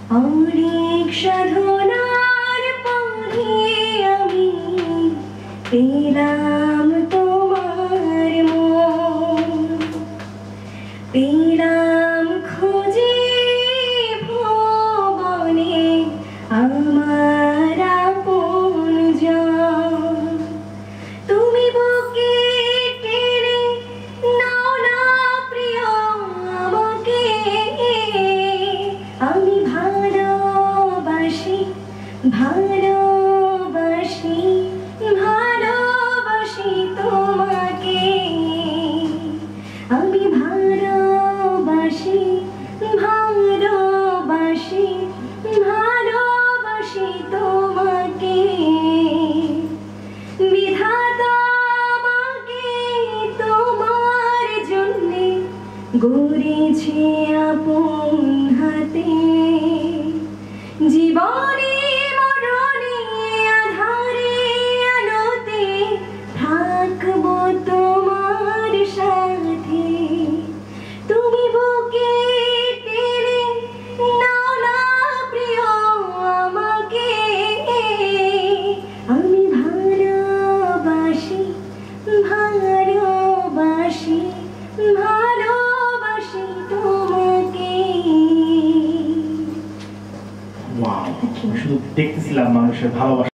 অনেক সাধনার পরে আমি পেলাম তোমার মন, পেলাম খুঁজে ভুবনে আমার আপনজন। তুমি বুকে টেনে নাও না প্রিয় আমাকে, আমি ভালোবাসি ভালোবাসি ভালোবাসি তোমাকে, আমি ভালোবাসি ভালোবাসি ভালোবাসি তোমাকে। বিধাতা আমাকে তোমার জন্যে গড়েছে আপন হাতে, জীবনে মরণে আধারে আলোতে থাকবো তোমার সাথে। তুমি বুকে টেনে নাও না প্রিয় আমাকে, আমি ভালোবাসি ভালোবাসি ভালোবাসি তোমাকে। ওয়াও, শুধু দেখতেছিলাম মানুষের ভালোবাসা।